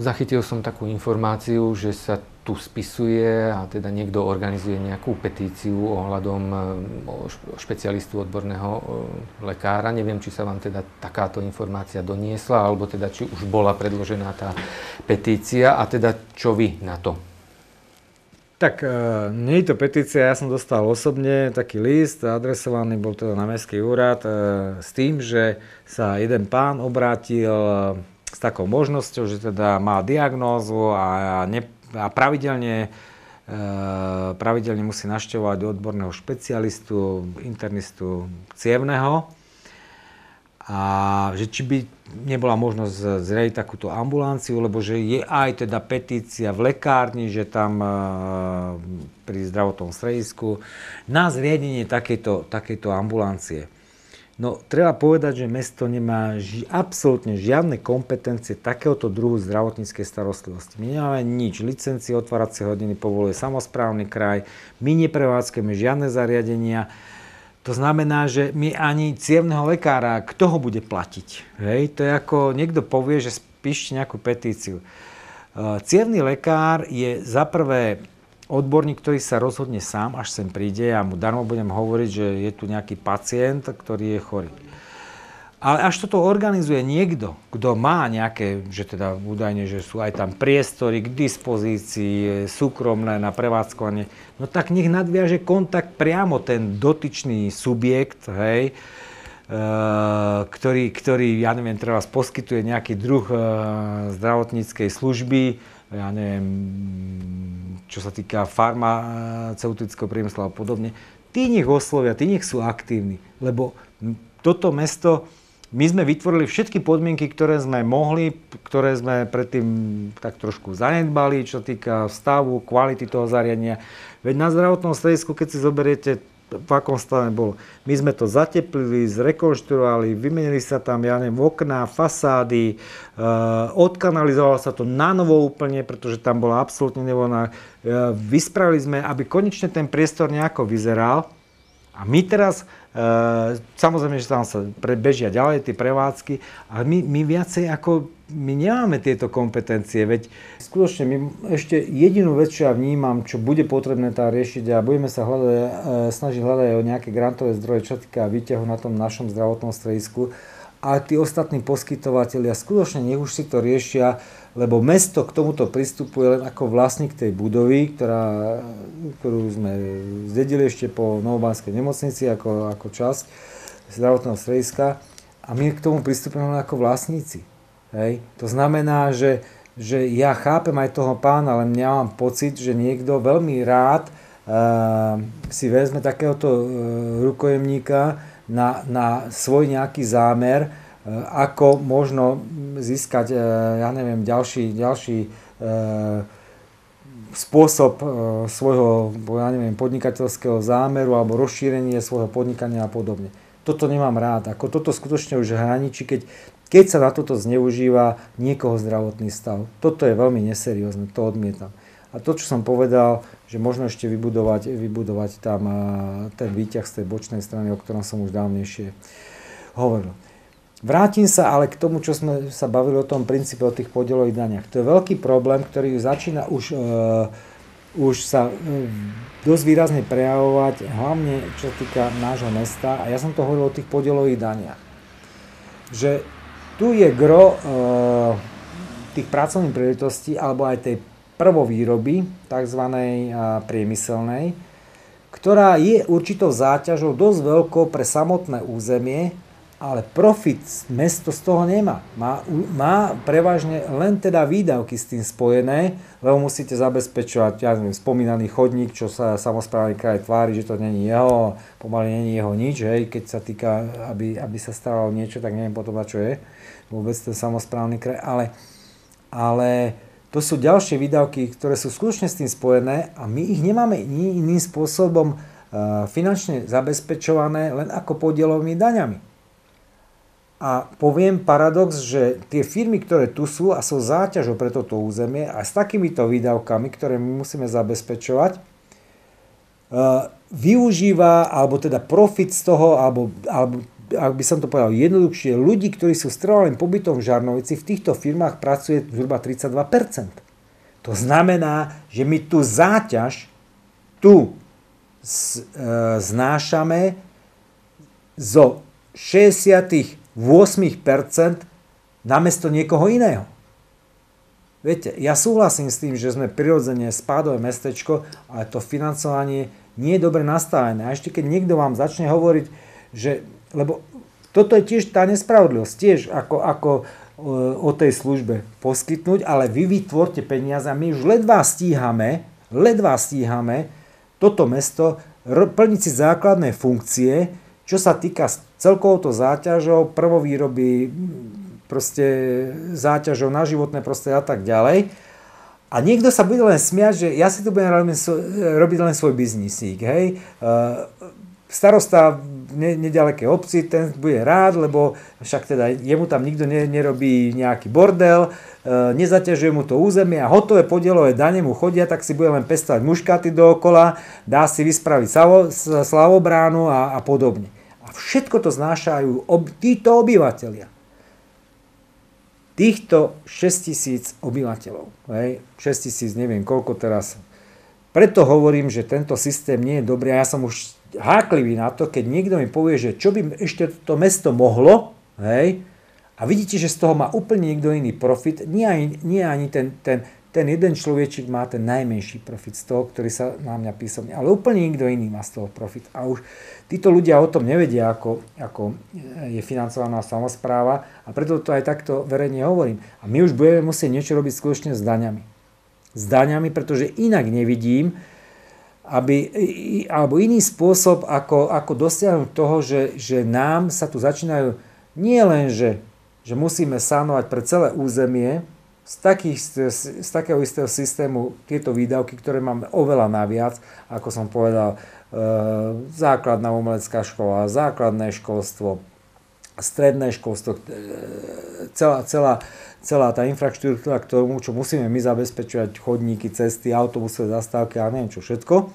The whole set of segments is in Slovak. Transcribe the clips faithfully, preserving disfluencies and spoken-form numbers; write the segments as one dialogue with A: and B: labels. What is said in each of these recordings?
A: zachytil som takú informáciu, že sa tu spisuje a teda niekto organizuje nejakú petíciu ohľadom špecialistu odborného lekára. Neviem, či sa vám teda takáto informácia doniesla, alebo teda či už bola predložená tá petícia a teda čo vy na to?
B: Tak nie je to petícia, ja som dostal osobne taký list, adresovaný bol teda na Mestský úrad s tým, že sa jeden pán obrátil s takou možnosťou, že teda má diagnózu a ne a pravidelne, pravidelne musí navštevovať odborného špecialistu, internistu cievneho. A že či by nebola možnosť zriadiť takúto ambulanciu, lebo že je aj teda petícia v lekárni, že tam pri zdravotnom stredisku na zriadenie takejto, takejto ambulancie. No, treba povedať, že mesto nemá ži- absolútne žiadne kompetencie takéhoto druhu zdravotníckej starostlivosti. My nemáme nič. Licencie, otváracie hodiny povoluje samosprávny kraj. My neprevádzkujeme žiadne zariadenia. To znamená, že my ani cievneho lekára, kto ho bude platiť? Hej? To je ako niekto povie, že spíšte nejakú petíciu. Cievny lekár je za prvé odborník, ktorý sa rozhodne sám, až sem príde a mu darmo budem hovoriť, že je tu nejaký pacient, ktorý je chorý. Ale až toto organizuje niekto, kto má nejaké, že teda údajne, že sú aj tam priestory k dispozícii, súkromné na prevádzkovanie, no tak nech nadviaže kontakt priamo ten dotyčný subjekt, hej, e, ktorý, ktorý, ja neviem, treba poskytuje nejaký druh e, zdravotníckej služby, ja neviem, čo sa týka farmaceutického priemyslu a podobne, tí nech oslovia, tí nech sú aktívni, lebo toto mesto, my sme vytvorili všetky podmienky, ktoré sme mohli, ktoré sme predtým tak trošku zanedbali, čo sa týka stavu, kvality toho zariadenia. Veď na zdravotnom stredisku, keď si zoberiete, v akom stave bolo. My sme to zateplili, zrekonštruovali, vymenili sa tam, ja neviem, okná, fasády, e, odkanalizovalo sa to na novo úplne, pretože tam bola absolútne nevoľná. E, vyspravili sme, aby konečne ten priestor nejako vyzeral. A my teraz, e, samozrejme, že tam sa bežia ďalej tie prevádzky, ale my, my viacej ako, my nemáme tieto kompetencie, veď skutočne my ešte jedinú vec, čo ja vnímam, čo bude potrebné tá riešiť a budeme sa hľadať, e, snažiť hľadať o nejaké grantové zdroje, čo týka výťahu na tom našom zdravotnom stredisku, ale tí ostatní poskytovatelia skutočne nech už si to riešia, lebo mesto k tomuto pristupuje len ako vlastník tej budovy, ktorá, ktorú sme zdedili ešte po Novobanskej nemocnici ako, ako časť zdravotného strediska a my k tomu pristupujeme len ako vlastníci. Hej. To znamená, že, že ja chápem aj toho pána, ale ja mám pocit, že niekto veľmi rád uh, si vezme takéhoto uh, rukojemníka na, na svoj nejaký zámer, uh, ako možno získať, uh, ja neviem, ďalší, ďalší uh, spôsob uh, svojho, ja neviem, podnikateľského zámeru alebo rozšírenie svojho podnikania a podobne. Toto nemám rád. Ako toto skutočne už hraničí, keď Keď sa na toto zneužíva niekoho zdravotný stav. Toto je veľmi neseriózne, to odmietam. A to, čo som povedal, že možno ešte vybudovať, vybudovať tam ten výťah z tej bočnej strany, o ktorom som už dávnejšie hovoril. Vrátim sa ale k tomu, čo sme sa bavili o tom princípe, o tých podielových daniach. To je veľký problém, ktorý začína už, uh, už sa uh, dosť výrazne prejavovať, hlavne čo sa týka nášho mesta. A ja som to hovoril o tých podielových daniach. Že tu je gro e, tých pracovných príležitostí alebo aj tej prvovýroby, tzv. Priemyselnej, ktorá je určitou záťažou dosť veľkou pre samotné územie, ale profit mesto z toho nemá. Má, má prevažne len teda výdavky s tým spojené, lebo musíte zabezpečovať, ja neviem, spomínaný chodník, čo sa samosprávny kraj tvári, že to není jeho, pomaly není jeho nič, hej, keď sa týka, aby, aby sa staralo niečo, tak neviem potom, čo je vôbec ten samosprávny kraj, ale, ale to sú ďalšie výdavky, ktoré sú skutočne s tým spojené a my ich nemáme iným spôsobom uh, finančne zabezpečované len ako podielovými daňami. A poviem paradox, že tie firmy, ktoré tu sú a sú záťažou pre toto územie a s takýmito výdavkami, ktoré my musíme zabezpečovať, využíva, alebo teda profit z toho, alebo, alebo ak by som to povedal jednoduchšie, ľudí, ktorí sú s trvalým pobytom v Žarnovici, v týchto firmách pracuje zhruba tridsaťdva percent. To znamená, že my tú záťaž tu znášame zo šesťdesiatosem percent namiesto niekoho iného. Viete, ja súhlasím s tým, že sme prirodzene spádové mestečko, ale to financovanie nie je dobre nastavené. A ešte keď niekto vám začne hovoriť, že, lebo toto je tiež tá nespravodlivosť, tiež ako, ako o tej službe poskytnúť, ale vy vytvorte peniaze a my už ledva stíhame, ledva stíhame toto mesto plniť si základné funkcie, čo sa týka celkovou záťažou, prvovýroby, proste záťažou na životné prostredie a tak ďalej. A niekto sa bude len smiať, že ja si tu budem robiť len svoj biznisík, hej. Starosta v nedalekej obci, ten bude rád, lebo však teda jemu tam nikto nerobí nejaký bordel, nezaťažuje mu to územie a hotové podielové dane mu chodia, tak si bude len pestovať muškaty dookola, dá si vyspraviť slavobránu a, a podobne. A všetko to znášajú ob, títo obyvateľia. Týchto šesťtisíc obyvateľov, hej, šesťtisíc, neviem koľko teraz. Preto hovorím, že tento systém nie je dobrý a ja som už háklivý na to, keď niekto mi povie, že čo by ešte to mesto mohlo, hej, a vidíte, že z toho má úplne niekto iný profit, nie ani, nie ani ten, ten, ten jeden človečík má ten najmenší profit z toho, ktorý sa na mňa písomne, ale úplne niekto iný má z toho profit. A už títo ľudia o tom nevedia, ako, ako je financovaná samospráva a preto to aj takto verejne hovorím. A my už budeme musieť niečo robiť skutočne s daňami. S daňami, pretože inak nevidím, aby, alebo iný spôsob, ako, ako dosiahnuť toho, že, že nám sa tu začínajú nie len, že, že musíme sanovať pre celé územie z, takých, z, z takého istého systému tieto výdavky, ktoré máme oveľa naviac, ako som povedal, e, základná umelecká škola, základné školstvo, stredné školstvo, e, celá, celá, celá tá infraštruktúra k tomu, čo musíme my zabezpečovať, chodníky, cesty, autobusové zastávky a neviem čo všetko.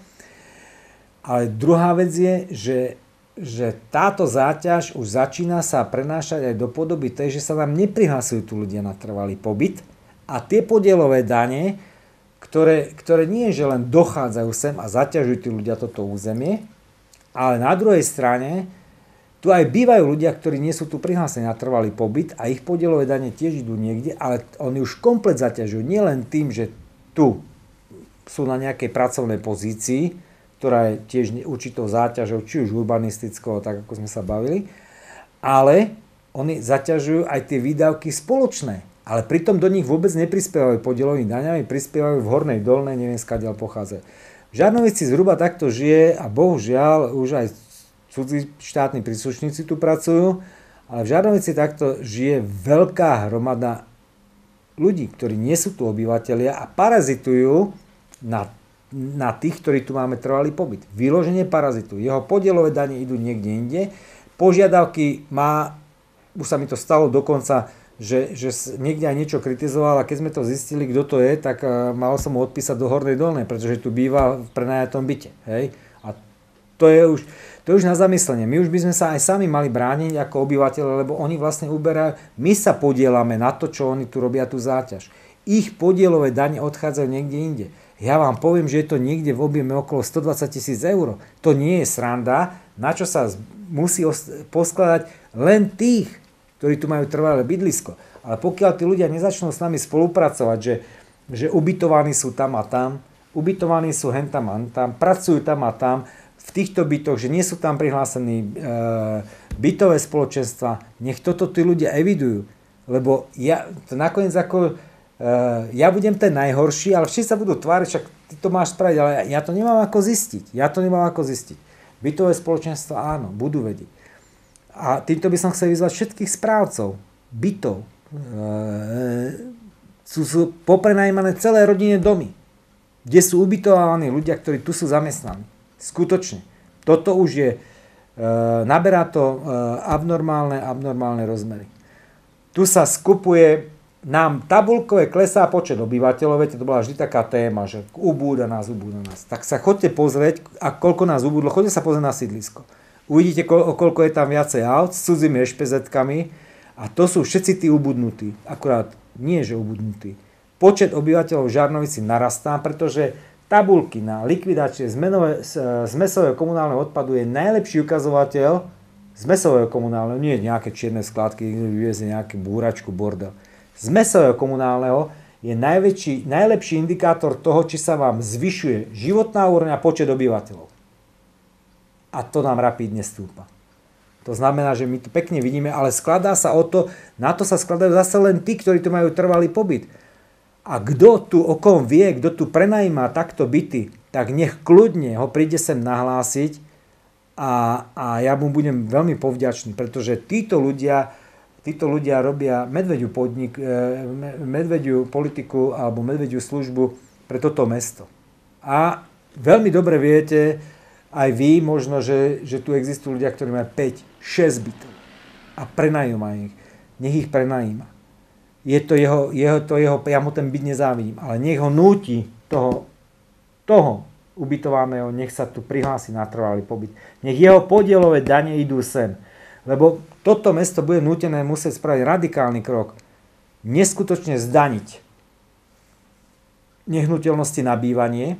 B: Ale druhá vec je, že, že táto záťaž už začína sa prenášať aj do podoby tej, že sa nám neprihlasujú tu ľudia na trvalý pobyt a tie podielové dane, ktoré, ktoré nie je, že len dochádzajú sem a zaťažujú tí ľudia toto územie, ale na druhej strane tu aj bývajú ľudia, ktorí nie sú tu prihlásení na trvalý pobyt a ich podielové dane tiež idú niekde, ale oni už komplet zaťažujú nielen tým, že tu sú na nejakej pracovnej pozícii, ktorá je tiež určitou záťažou, či už urbanistickou, tak ako sme sa bavili, ale oni zaťažujú aj tie výdavky spoločné, ale pritom do nich vôbec neprispievajú podielovými daňami, prispievajú v Hornej Dolnej, neviem skadiaľ pochádza. V Žarnovici zhruba takto žije a bohužiaľ už aj cudzí štátni príslušníci tu pracujú, ale v Žarnovici takto žije veľká hromada ľudí, ktorí nie sú tu obyvatelia a parazitujú na, na tých, ktorí tu máme trvalý pobyt. Vyloženie parazitujú. Jeho podielové dane idú niekde inde. Požiadavky má, už sa mi to stalo dokonca, že, že niekde aj niečo kritizoval a keď sme to zistili, kto to je, tak uh, mal som mu odpísať do Hornej Dolnej, pretože tu býva v prenajatom byte. Hej? A to je už... To je už na zamyslenie. My už by sme sa aj sami mali brániť ako obyvateľe, lebo oni vlastne uberajú, my sa podielame na to, čo oni tu robia tú záťaž. Ich podielové dane odchádzajú niekde inde. Ja vám poviem, že je to niekde v objeme okolo stodvadsať tisíc eur. To nie je sranda, na čo sa musí poskladať len tých, ktorí tu majú trvalé bydlisko. Ale pokiaľ tí ľudia nezačnú s nami spolupracovať, že, že ubytovaní sú tam a tam, ubytovaní sú hen tam a tam, pracujú tam a tam, v týchto bytoch, že nie sú tam prihlásení e, bytové spoločenstva, nech toto tí ľudia evidujú. Lebo ja to nakoniec ako, e, ja budem ten najhorší, ale všetci sa budú tváriť, však ty to máš spraviť, ale ja, ja to nemám ako zistiť. Ja to nemám ako zistiť. Bytové spoločenstva áno, budú vedieť. A týmto by som chcel vyzvať všetkých správcov bytov. E, sú, sú poprenajímané celé rodinné domy, kde sú ubytovaní ľudia, ktorí tu sú zamestnaní. Skutočne. Toto už je, e, naberá to e, abnormálne, abnormálne rozmery. Tu sa skupuje, nám tabuľkové klesá počet obyvateľov, viete, to bola vždy taká téma, že ubúda nás, ubúda nás. Tak sa chodte pozrieť, a koľko nás ubúdlo, chodte sa pozrieť na sídlisko. uvidíte, o koľko je tam viacej aut s cudzými ešpezetkami a to sú všetci tí ubudnutí. Akurát nie, že ubudnutí. Počet obyvateľov v Žarnovici narastá, pretože tabuľky na likvidácie zmesového komunálneho odpadu je najlepší ukazovateľ zmesového komunálneho, nie nejaké čierne skládky, vyvezie nejakú búračku, bordel. Zmesového komunálneho je najväčší, najlepší indikátor toho, či sa vám zvyšuje životná úroveň a počet obyvateľov. A to nám rapidne stúpa. To znamená, že my to pekne vidíme, ale skladá sa o to, na to sa skladajú zase len tí, ktorí tu majú trvalý pobyt. A kto tu o kom vie, kto tu prenajíma takto byty, tak nech kľudne ho príde sem nahlásiť a, a ja mu budem veľmi povďačný, pretože títo ľudia, títo ľudia robia medvediu podnik, medvediu politiku alebo medvediu službu pre toto mesto. A veľmi dobre viete, aj vy možno, že, že tu existujú ľudia, ktorí majú päť šesť bytov a prenajíma ich. Nech ich prenajíma. Je to jeho, jeho, to jeho, ja mu ten byt nezávidím, ale nech ho núti toho, toho ubytovaného, nech sa tu prihlási na trvalý pobyt. Nech jeho podielové dane idú sem. Lebo toto mesto bude nútené musieť spraviť radikálny krok. Neskutočne zdaniť nehnuteľnosti na bývanie,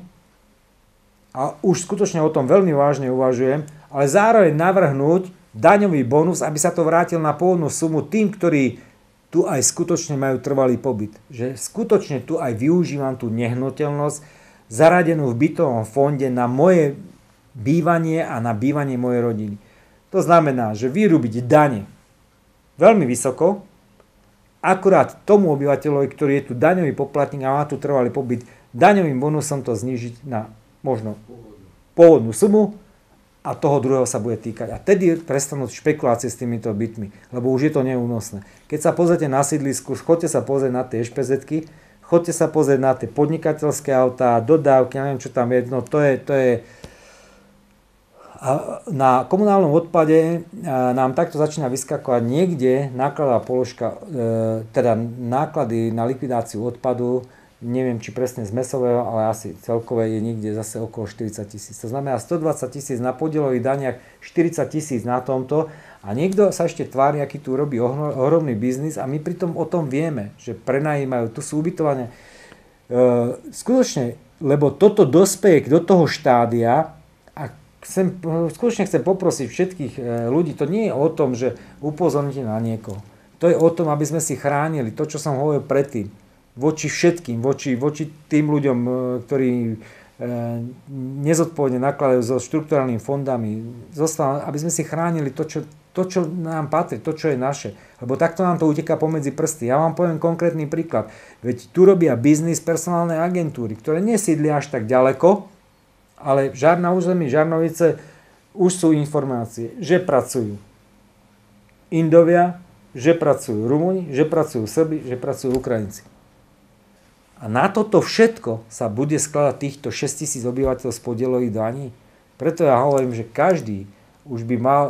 B: a už skutočne o tom veľmi vážne uvažujem, ale zároveň navrhnúť daňový bonus, aby sa to vrátil na pôvodnú sumu tým, ktorí tu aj skutočne majú trvalý pobyt. Že skutočne tu aj využívam tú nehnuteľnosť zaradenú v bytovom fonde na moje bývanie a na bývanie mojej rodiny. To znamená, že vyrubiť dane veľmi vysoko, akurát tomu obyvateľovi, ktorý je tu daňový poplatník a má tu trvalý pobyt, daňovým bonusom to znížiť na možno pôvodnú sumu a toho druhého sa bude týkať. A tedy prestanú špekulácie s týmito bytmi, lebo už je to neúnosné. Keď sa pozrite na sídlisku, chodte sa pozrieť na tie ešpezetky, chodte sa pozrieť na tie podnikateľské autá, dodávky, neviem čo tam je, no to je, to je... A na komunálnom odpade nám takto začína vyskakovať niekde nákladová položka, teda náklady na likvidáciu odpadu, neviem, či presne z mesového, ale asi celkové je niekde zase okolo štyridsať tisíc. To znamená stodvadsať tisíc na podielových daniach, štyridsať tisíc na tomto a niekto sa ešte tvári, aký tu robí ohromný biznis a my pritom o tom vieme, že prenajímajú, tu sú ubytovania. E, skutočne, lebo toto dospeje do toho štádia a chcem, skutočne chcem poprosiť všetkých ľudí, to nie je o tom, že upozorníte na niekoho. To je o tom, aby sme si chránili to, čo som hovoril predtým. Voči všetkým, voči, voči tým ľuďom, ktorí e, nezodpovedne nakladajú so štrukturálnymi fondami, zostal, aby sme si chránili to čo, to, čo nám patrí, to, čo je naše. Lebo takto nám to uteká pomedzi prsty. Ja vám poviem konkrétny príklad. Veď tu robia biznis personálne agentúry, ktoré nesídlia až tak ďaleko, ale žar na území Žarnovice už sú informácie, že pracujú Indovia, že pracujú Rumúni, že pracujú Srbi, že pracujú Ukrajinci. A na toto všetko sa bude skladať týchto šesťtisíc obyvateľov z podielových daní. Preto ja hovorím, že každý už by mal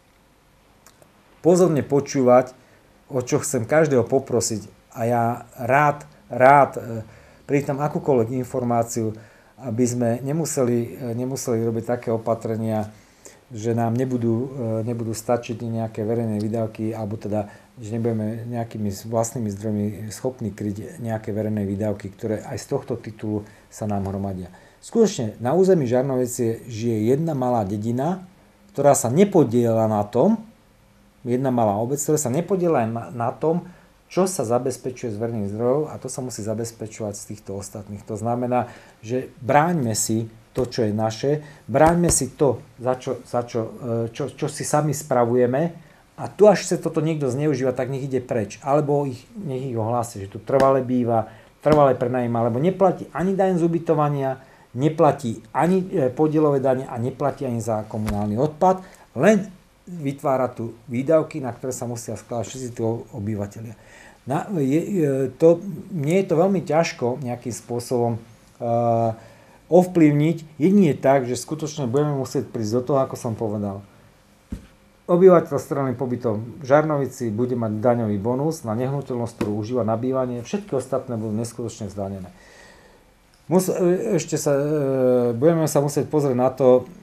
B: pozorne počúvať, o čo chcem každého poprosiť. A ja rád, rád prítam akúkoľvek informáciu, aby sme nemuseli, nemuseli robiť také opatrenia, že nám nebudú, nebudú stačiť nejaké verejné výdavky, alebo teda, že nebudeme nejakými vlastnými zdrojmi schopní kryť nejaké verejné výdavky, ktoré aj z tohto titulu sa nám hromadia. Skutočne na území Žarnovice žije jedna malá dedina, ktorá sa nepodiela na tom, jedna malá obec, ktorá sa nepodiela na, na tom, čo sa zabezpečuje z verejných zdrojov a to sa musí zabezpečovať z týchto ostatných. To znamená, že bráňme si to, čo je naše, bráňme si to, za čo, za čo, čo, čo si sami spravujeme a tu až sa toto niekto zneužíva, tak nech ide preč. Alebo ich, nech ich ohlási, že tu trvale býva, trvale prenajíma, lebo neplatí ani daň z ubytovania, neplatí ani podielové dane a neplatí ani za komunálny odpad, len vytvára tu výdavky, na ktoré sa musia skladať všetci tí obyvateľia. Na, je, to, mne je to veľmi ťažko nejakým spôsobom uh, ovplyvniť, jedine tak, že skutočne budeme musieť prísť do toho, ako som povedal. Obyvateľ s trvalým pobytom v Žarnovici bude mať daňový bonus na nehnuteľnosť, ktorú užíva na bývanie, všetky ostatné budú neskutočne zdanené. Mus, ešte sa, budeme sa musieť pozrieť na to,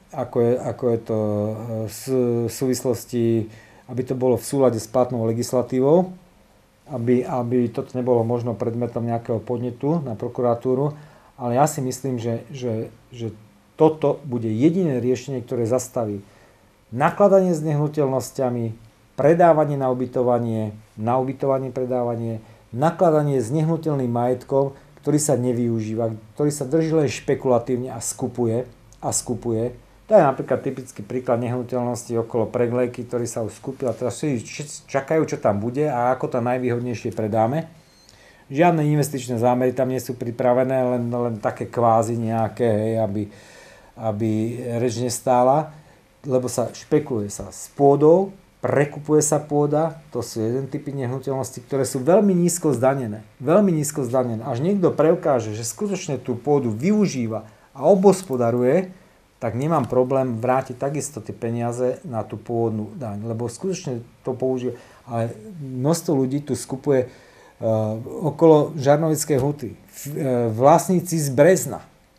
B: ako je, ako je to v súvislosti, aby to bolo v súlade s platnou legislatívou, aby, aby toto nebolo možno predmetom nejakého podnetu na prokuratúru, ale ja si myslím, že, že, že toto bude jediné riešenie, ktoré zastaví nakladanie s nehnuteľnosťami, predávanie na ubytovanie, na ubytovanie predávanie, nakladanie s nehnuteľným majetkom, ktorý sa nevyužíva, ktorý sa drží len špekulatívne a skupuje a skupuje. To je napríklad typický príklad nehnuteľnosti okolo Preglejky, ktorý sa už skúpil a teraz všetci čakajú, čo tam bude a ako to najvýhodnejšie predáme. Žiadne investičné zámery tam nie sú pripravené, len, len také kvázi nejaké, hej, aby, aby reč nestála, lebo sa špekuluje sa s pôdou, prekupuje sa pôda, to sú jeden typy nehnuteľnosti, ktoré sú veľmi nízko zdanené. Veľmi nízko zdanené. Až niekto preukáže, že skutočne tú pôdu využíva a obospodaruje, tak nemám problém vrátiť takisto tie peniaze na tú pôvodnú daň, lebo skutočne to použije. Ale množstvo ľudí tu skupuje uh, okolo Žarnovickej huty. Uh, vlastníci z Brezna.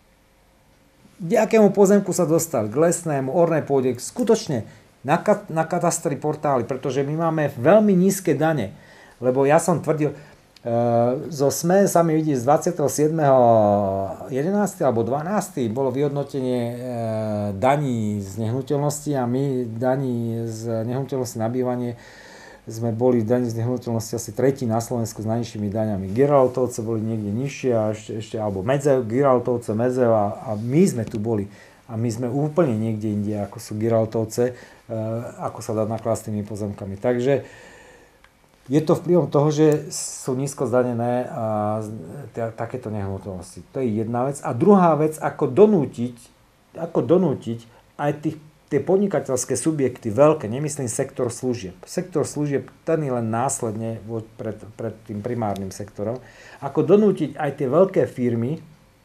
B: K akému pozemku sa dostali? K lesnému, ornej pôde. Skutočne na, kat- na katastri portály, pretože my máme veľmi nízke dane. Lebo ja som tvrdil, zo es em e sa mi vidí z dvadsiateho siedmeho jedenásteho alebo dvanásteho bolo vyhodnotenie daní z nehnuteľnosti a my daní z nehnuteľnosti na bývanie sme boli v daní z nehnuteľnosti asi tretí na Slovensku s najnižšími daňami. Giraltovce boli niekde nižšie a ešte, ešte alebo Medzev, Giraltovce, Medzev a, a my sme tu boli. A my sme úplne niekde inde, ako sú Giraltovce, ako sa dá nakladať s tými pozemkami. Takže je to vplyvom toho, že sú nízko zdanené a takéto nehnuteľnosti. To je jedna vec. A druhá vec, ako donútiť, ako donútiť aj tých, tie podnikateľské subjekty veľké, nemyslím sektor služieb. Sektor služieb, ten je len následne pred, pred tým primárnym sektorom. Ako donútiť aj tie veľké firmy,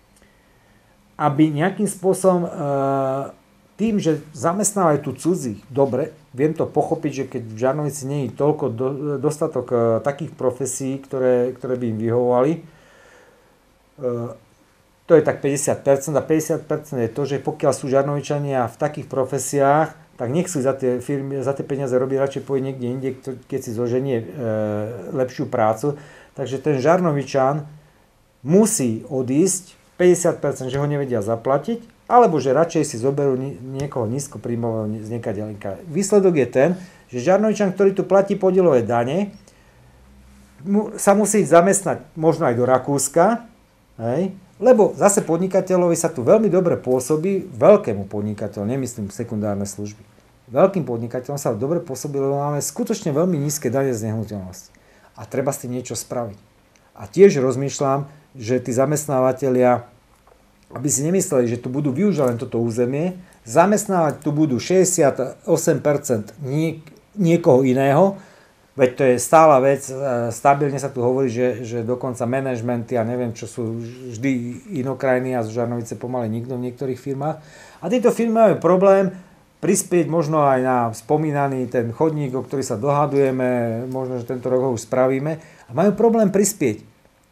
B: aby nejakým spôsobom tým, že zamestnávajú tu cudzích, dobre, viem to pochopiť, že keď v Žarnovici nie je toľko do, dostatok uh, takých profesí, ktoré, ktoré by im vyhovovali, uh, to je tak päťdesiat percent a päťdesiat percent je to, že pokiaľ sú Žarnovičania v takých profesiách, tak nechcú za tie firmy, za tie peniaze robiť, radšej pôjde niekde inde, keď si zoženie uh, lepšiu prácu. Takže ten Žarnovičan musí odísť, päťdesiat percent, že ho nevedia zaplatiť, alebo že radšej si zoberú niekoho nízkopríjmového z niekadeľka. Výsledok je ten, že Žarnovičan, ktorý tu platí podielové dane, mu, sa musí zamestnať možno aj do Rakúska, hej, lebo zase podnikateľovi sa tu veľmi dobre pôsobí, veľkému podnikateľu, nemyslím sekundárne služby, veľkým podnikateľom sa dobre pôsobí, lebo máme skutočne veľmi nízke dane z nehnuteľnosti. A treba s tým niečo spraviť. A tiež rozmýšľam, že tí zamestnávateľia, aby si nemysleli, že tu budú využívať len toto územie, zamestnávať tu budú šesťdesiatosem percent nie, niekoho iného, veď to je stála vec, stabilne sa tu hovorí, že, že dokonca manažmenty a neviem čo sú vždy inokrajní a z Žarnovice pomaly nikto v niektorých firmách. A tieto firmy majú problém prispieť možno aj na spomínaný ten chodník, o ktorý sa dohadujeme, možno, že tento rok ho už spravíme, a majú problém prispieť.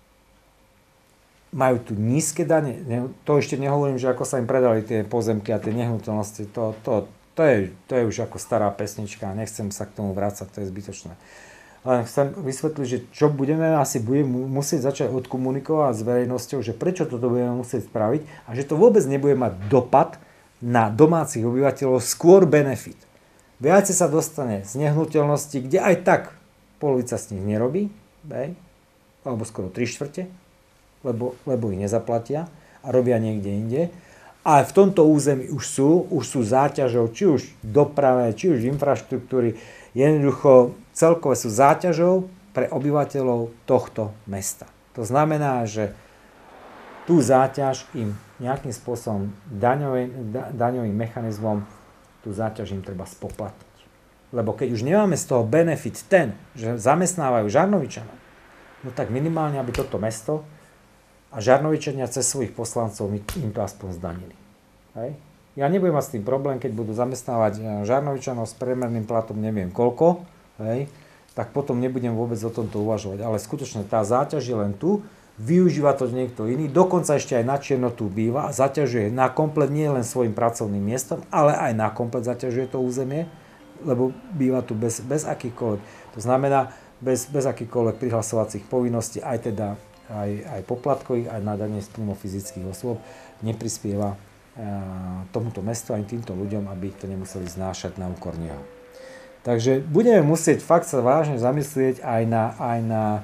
B: Majú tu nízke dane, to ešte nehovorím, že ako sa im predali tie pozemky a tie nehnuteľnosti, to, to, to, je, to je už ako stará pesnička, nechcem sa k tomu vrácať, to je zbytočné. Len chcem vysvetliť, že čo budeme, asi budeme musieť začať odkomunikovať s verejnosťou, že prečo toto budeme musieť spraviť a že to vôbec nebude mať dopad na domácich obyvateľov, skôr benefit. Viacej sa dostane z nehnuteľnosti, kde aj tak polovica z nich nerobí, hej, alebo skoro tri štvrte, Lebo, lebo ich nezaplatia a robia niekde inde. A v tomto území už sú, už sú záťažou, či už doprave, či už infraštruktúry, jednoducho celkové sú záťažou pre obyvateľov tohto mesta. To znamená, že tú záťaž im nejakým spôsobom daňovým, da, daňovým mechanizmom tú záťaž im treba spoplatniť. Lebo keď už nemáme z toho benefit ten, že zamestnávajú Žarnovičana, no tak minimálne, aby toto mesto a Žarnovičania cez svojich poslancov im to aspoň zdanili. Hej. Ja nebudem mať s tým problém, keď budú zamestnávať Žarnovičanov s priemerným platom neviem koľko, hej, tak potom nebudem vôbec o tomto uvažovať. Ale skutočne tá záťaž je len tu, využíva to niekto iný, dokonca ešte aj na čierno tu býva a zaťažuje na komplet nie len svojim pracovným miestom, ale aj na komplet zaťažuje to územie, lebo býva tu bez, bez akýchkoľvek. To znamená, bez, bez akýchkoľvek prihlasovacích povinností, aj teda aj, aj poplatkových, aj na dane z príjmov fyzických osôb, neprispieva tomuto mestu aj týmto ľuďom, aby to nemuseli znášať na úkor neho. Takže budeme musieť fakt sa vážne zamyslieť aj na, aj na e,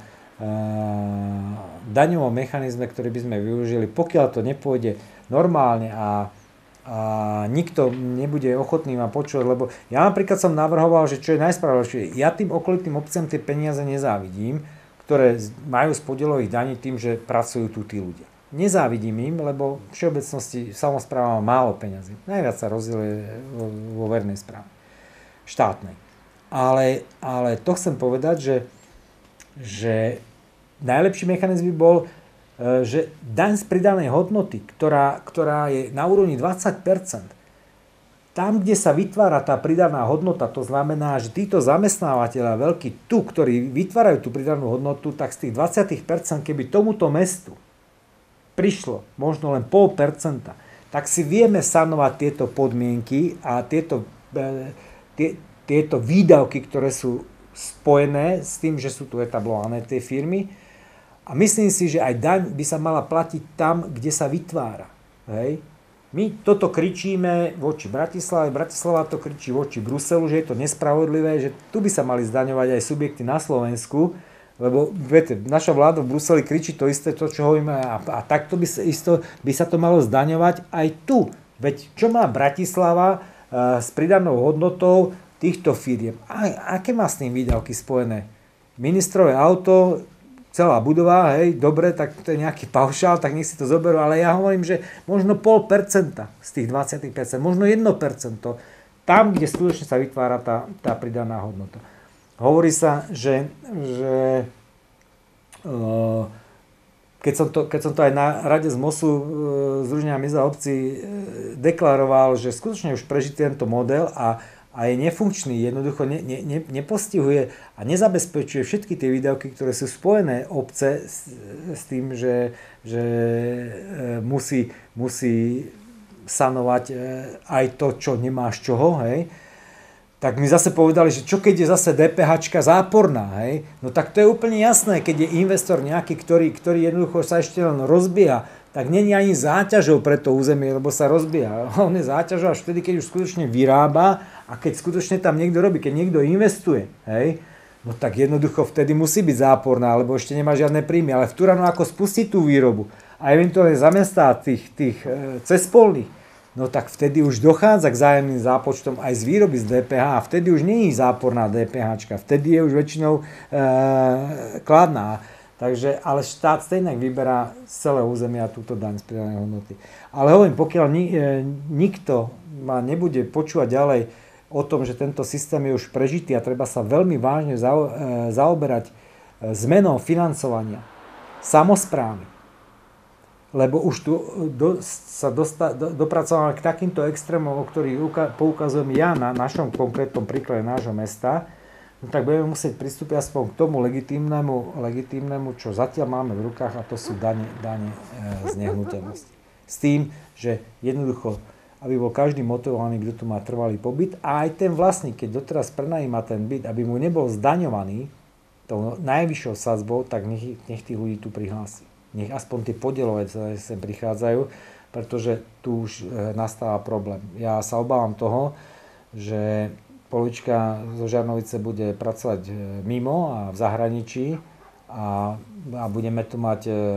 B: daňovom mechanizme, ktorý by sme využili, pokiaľ to nepôjde normálne a, a nikto nebude ochotný ma počuť, lebo ja napríklad som navrhoval, že čo je najspravodlivejšie, ja tým okolitým obciam tie peniaze nezávidím, ktoré majú z podielových daní tým, že pracujú tu tí ľudia. Nezávidím im, lebo v všeobecnosti samospráva má málo peňazí. Najviac sa rozdieluje vo verejnej správe, štátnej. Ale, ale to chcem povedať, že, že najlepší mechanizm by bol, že daň z pridanej hodnoty, ktorá, ktorá je na úrovni dvadsať percent, tam, kde sa vytvára tá pridaná hodnota, to znamená, že títo zamestnávateľia veľkí tu, ktorí vytvárajú tú pridanú hodnotu, tak z tých dvadsať percent, keby tomuto mestu prišlo možno len pol percenta, tak si vieme sanovať tieto podmienky a tieto, tie, tieto výdavky, ktoré sú spojené s tým, že sú tu etablované tie firmy. A myslím si, že aj daň by sa mala platiť tam, kde sa vytvára. Hej. My toto kričíme voči Bratislave, Bratislava to kričí voči Bruselu, že je to nespravodlivé, že tu by sa mali zdaňovať aj subjekty na Slovensku, lebo viete, naša vláda v Bruseli kričí to isté, to čo hovoríme, a, a takto by sa, isto, by sa to malo zdaňovať aj tu. Veď čo má Bratislava uh, s pridanou hodnotou týchto firiem? A, aké má s tým výdavky spojené? Ministrové auto, celá budova, hej, dobre, tak to je nejaký paušál, tak nech si to zoberú, ale ja hovorím, že možno pol percenta z tých dvadsať percent, možno jedno percento, tam, kde skutočne sa vytvára tá, tá pridaná hodnota. Hovorí sa, že, že uh, keď, som to, keď som to aj na rade z MOSu uh, Združenia miest a obcí uh, deklaroval, že skutočne už prežitý tento model a, a je nefunkčný, jednoducho ne, ne, ne, nepostihuje a nezabezpečuje všetky tie výdavky, ktoré sú spojené obce s, s tým, že, že uh, musí, musí sanovať uh, aj to, čo nemá z čoho, hej. Tak mi zase povedali, že čo keď je zase DPHčka záporná, hej? No tak to je úplne jasné, keď je investor nejaký, ktorý, ktorý jednoducho sa ešte len rozbieha, tak není ani záťažou pre to územie, lebo sa rozbieha. On je záťažou až vtedy, keď už skutočne vyrába a keď skutočne tam niekto robí, keď niekto investuje, hej? No tak jednoducho vtedy musí byť záporná, lebo ešte nemá žiadne príjmy. Ale v Turanu ako spustiť tú výrobu a eventuálne zamestnať tých, tých e, cespolných, no tak vtedy už dochádza k vzájomným zápočtom aj z výroby z dé pé há a vtedy už nie je záporná DPHčka, vtedy je už väčšinou e, kladná. Takže, ale štát stejne vyberá z celého územia túto daň z pridanej hodnoty. Ale hovorím, pokiaľ ni, e, nikto ma nebude počúvať ďalej o tom, že tento systém je už prežitý a treba sa veľmi vážne za, e, zaoberať e, zmenou financovania samosprávy, lebo už tu do, sa dosta, do, dopracovali k takýmto extrémom, o ktorých uka, poukazujem ja na našom konkrétnom príklade nášho mesta, no tak budeme musieť pristúpiť aspoň k tomu legitímnemu, legitímnemu, čo zatiaľ máme v rukách, a to sú dane, dane e, z nehnuteľnosti. S tým, že jednoducho, aby bol každý motivovaný, kto tu má trvalý pobyt, a aj ten vlastník, keď doteraz prenajíma ten byt, aby mu nebol zdaňovaný tou najvyššou sadzbou, tak nech, nech tých ľudí tu prihlási. Nech aspoň tie podielové sem prichádzajú, pretože tu už nastáva problém. Ja sa obávam toho, že polovička zo Žarnovice bude pracovať mimo a v zahraničí a, a budeme tu mať e,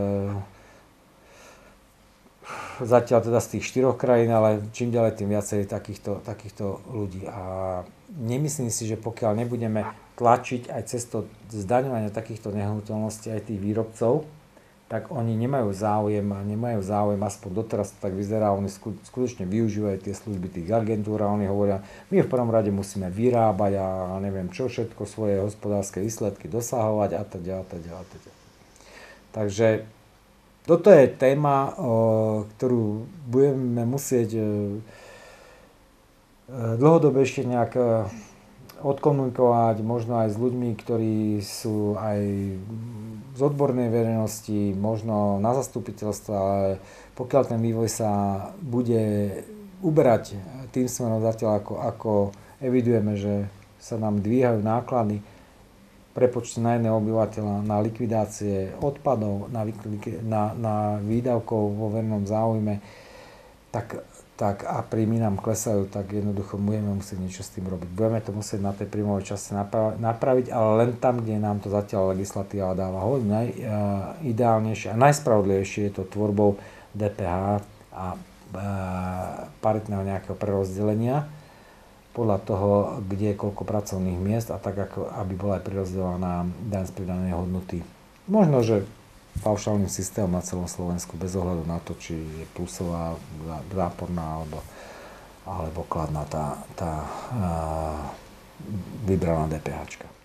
B: zatiaľ teda z tých štyroch krajín, ale čím ďalej, tým viacej takýchto, takýchto ľudí. A nemyslím si, že pokiaľ nebudeme tlačiť aj cestou zdaňovania takýchto nehnuteľností aj tých výrobcov, tak oni nemajú záujem a nemajú záujem, aspoň doteraz to tak vyzerá, oni skutočne využívajú tie služby tých agentúr a oni hovoria, my v prvom rade musíme vyrábať a neviem čo všetko, svoje hospodárske výsledky dosahovať a teda, a teda, a teda. Takže toto je téma, ktorú budeme musieť dlhodobejšie nejak odkomunikovať, možno aj s ľuďmi, ktorí sú aj z odbornej verejnosti, možno na zastupiteľstve, ale pokiaľ ten vývoj sa bude uberať tým smerom zatiaľ, ako, ako evidujeme, že sa nám dvíhajú náklady prepočtu na jedného obyvateľa na likvidácie odpadov, na, na, na výdavkov vo verejnom záujme, tak, tak a príjmy nám klesajú, tak jednoducho budeme musieť niečo s tým robiť. Budeme to musieť na tej príjmovej časti napraviť, ale len tam, kde nám to zatiaľ legislatíva dáva hodne. Najideálnejšie a najspravodlivejšie je to tvorbou dé pé há a e, paritného nejakého prerozdelenia podľa toho, kde je koľko pracovných miest a tak, ako, aby bola aj prerozdelená daň z pridanej hodnoty. Možno, že paušálnym systémom na celom Slovensku, bez ohľadu na to, či je plusová, záporná alebo, alebo kladná tá, tá uh, vybraná dé pé háčka.